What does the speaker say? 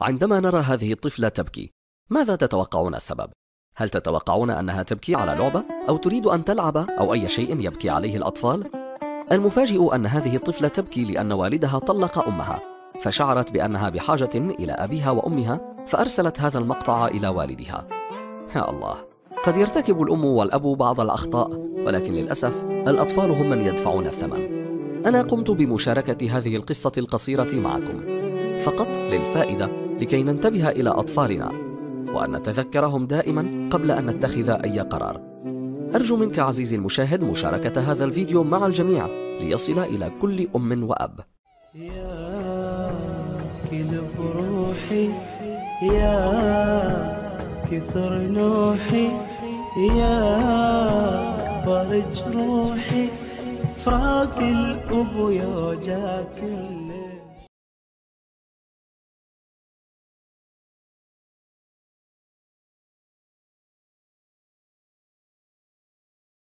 عندما نرى هذه الطفلة تبكي، ماذا تتوقعون السبب؟ هل تتوقعون أنها تبكي على لعبة أو تريد أن تلعب أو أي شيء يبكي عليه الأطفال؟ المفاجئ أن هذه الطفلة تبكي لأن والدها طلق أمها، فشعرت بأنها بحاجة إلى أبيها وأمها، فأرسلت هذا المقطع إلى والدها. يا الله، قد يرتكب الأم والأب بعض الأخطاء، ولكن للأسف الأطفال هم من يدفعون الثمن. أنا قمت بمشاركة هذه القصة القصيرة معكم فقط للفائدة، لكي ننتبه إلى أطفالنا وأن نتذكرهم دائما قبل أن نتخذ أي قرار. أرجو منك عزيزي المشاهد مشاركة هذا الفيديو مع الجميع ليصل إلى كل أم وأب. يا كل بروحي، يا كثر نوحي، يا كبر جروحي، فراق الأب يوجع كل